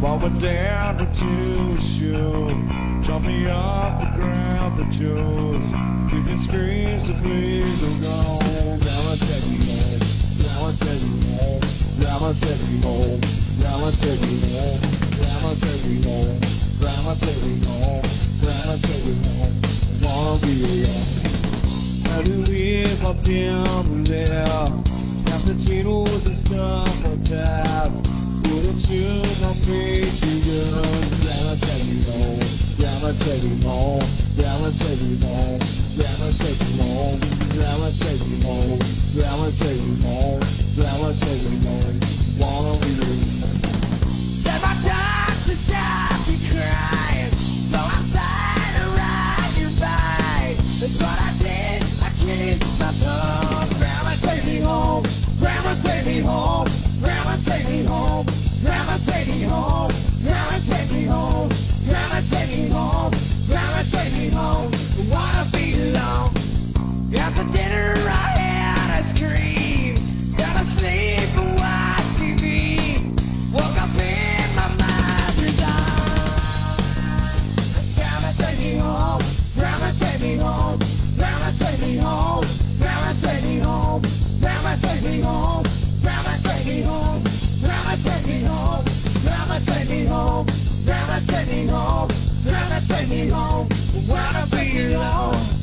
While we're down to a show, drop me off the ground for Joe's. Kicking screams to please don't go. Grandma take me home, grandma take me home, grandma take me home, grandma take me home, grandma take me home, grandma take me home, grandma take me home. Wanna be alone. How do we pop down there? Mashed potatoes and stuff like that. Put a tune on me to good. Grandma take me home, grandma take me home, grandma take me home, grandma take me home, grandma take me home, grandma take me home, grandma take me home. Wanna be alone. Said my doctor stop me crying. Go outside and ride your bike. That's what I did. I kicked my tongue. Grandma take me home. Grandma take me home. Grandma take me home. Grandma take me home. Grandma take me home. Grandma take me home. Grandma take me home. Wanna be alone. After dinner I had ice cream. Got to sleep and watch TV. Woke up in my mother's arms. Grandma take me home. Grandma take me home. Grandma take me home. Grandma take me home. Grandma take me home. Grandma take me home. Grandma take me home. Grandma take me home. Grandma take me home. Grandma take me home. Wanna be alone.